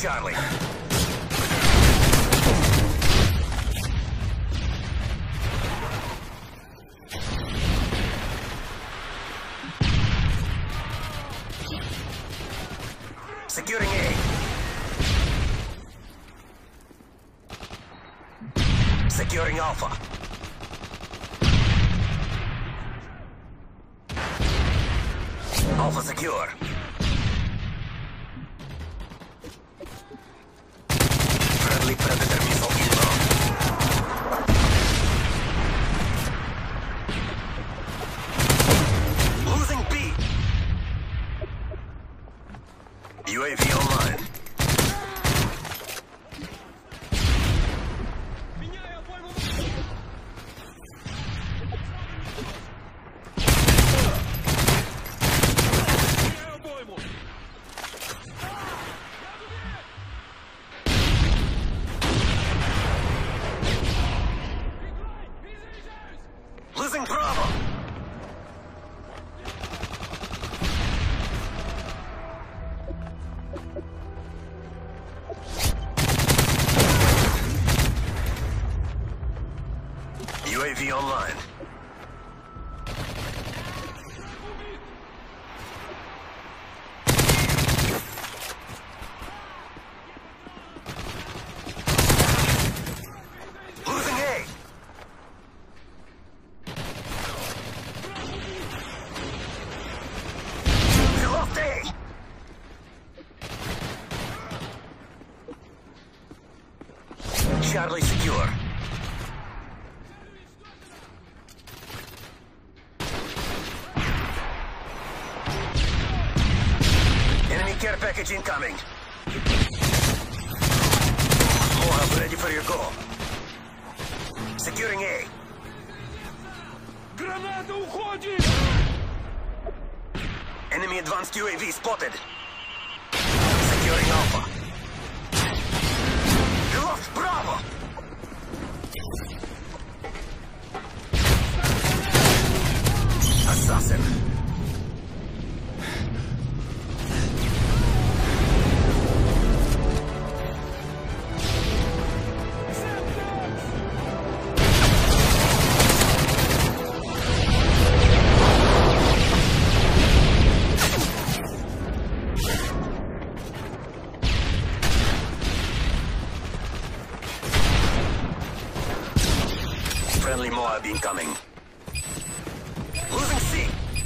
Charlie. Securing A. Securing Alpha. Alpha secure. Friendly Predator missile inbound. Losing B. UAV online. Losing Bravo. UAV online. Losing A. We lost A. Charlie secure. Enemy care package incoming. Moab ready for your goal. Securing A. Граната уходит! Enemy advanced UAV spotted. Securing Alpha. We lost Bravo. Assassin. Friendly Moab incoming. Losing C.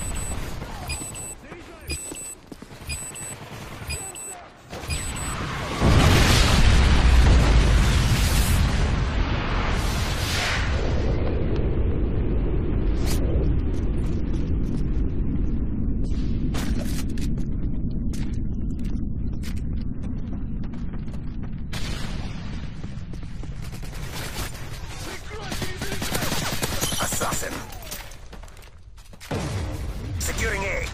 Assassin. Securing A.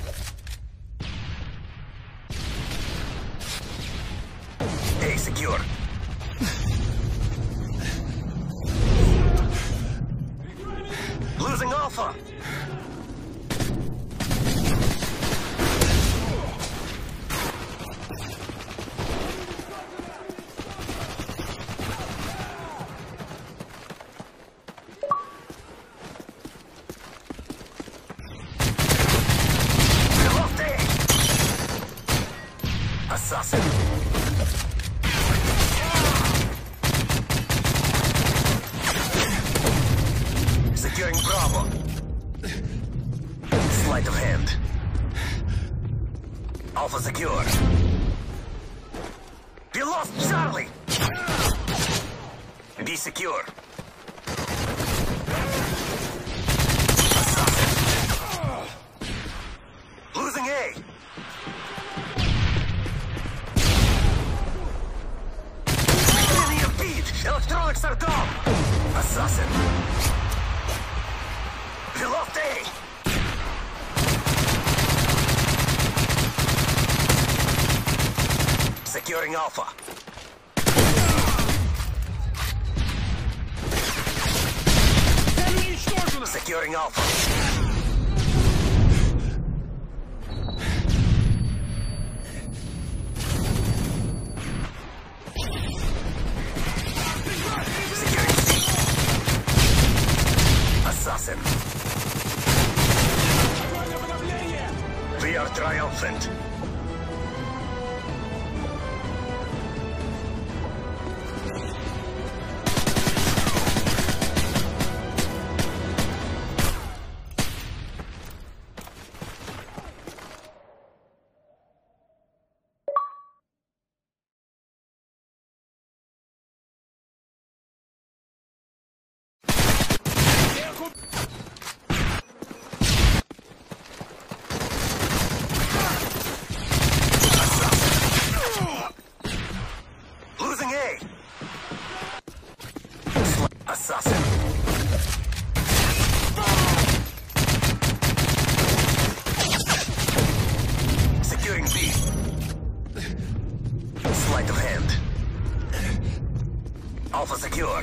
A secure. Losing Alpha. Assassin. Securing Bravo. Sleight of hand. Alpha secure. We lost Charlie. B secure. Assassin. Losing A. Electronics are down! Assassin! We lost A! Securing Alpha. Securing Alpha. We are triumphant. Assassin. Securing B. Sleight of hand. Alpha secure.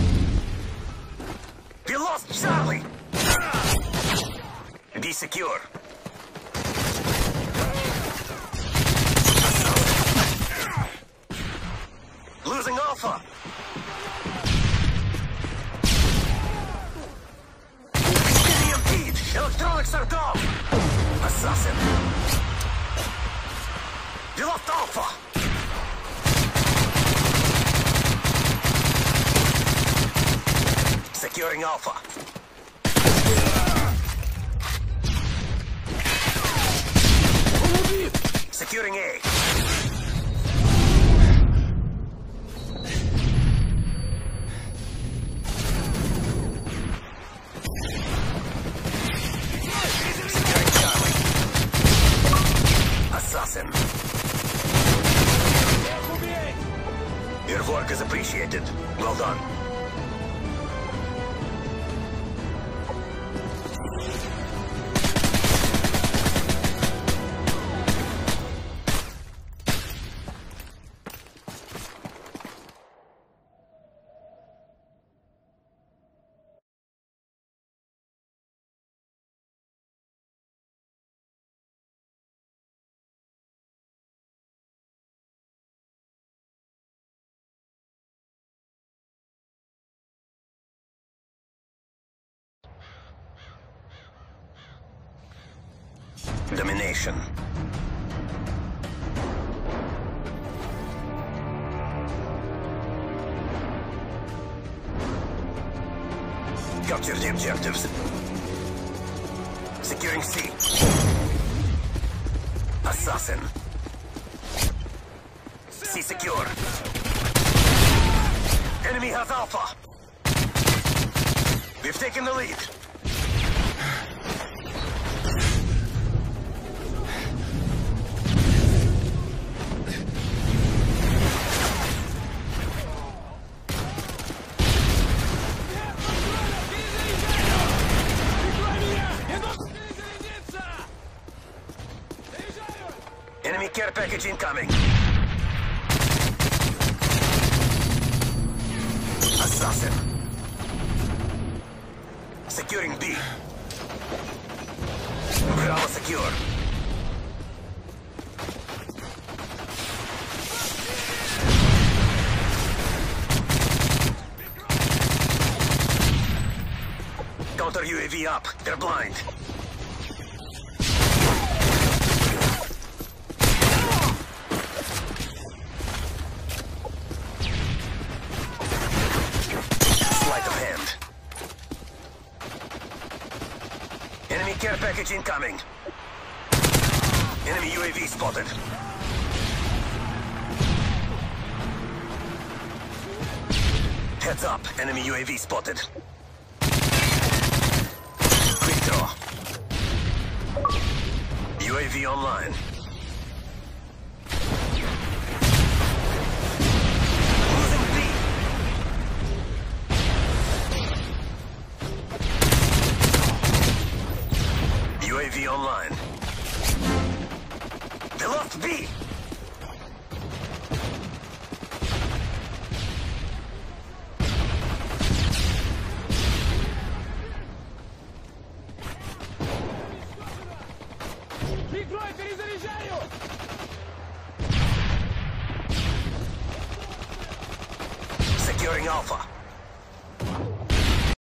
We lost Charlie. B secure. Losing Alpha. Electronics are down! Assassin! You lost Alpha! Securing Alpha. Securing A. Assassin. Your work is appreciated. Well done. Domination. Capture the objectives. Securing C. Assassin. C secure. Enemy has Alpha. We've taken the lead. Enemy care package incoming. Assassin. Securing B. Bravo secure. Counter UAV up. They're blind. Enemy care package incoming. Enemy UAV spotted. Heads up, enemy UAV spotted. Quick draw. UAV online. UAV online. They lost B. Прикрой, перезаряжаю! Securing Alpha.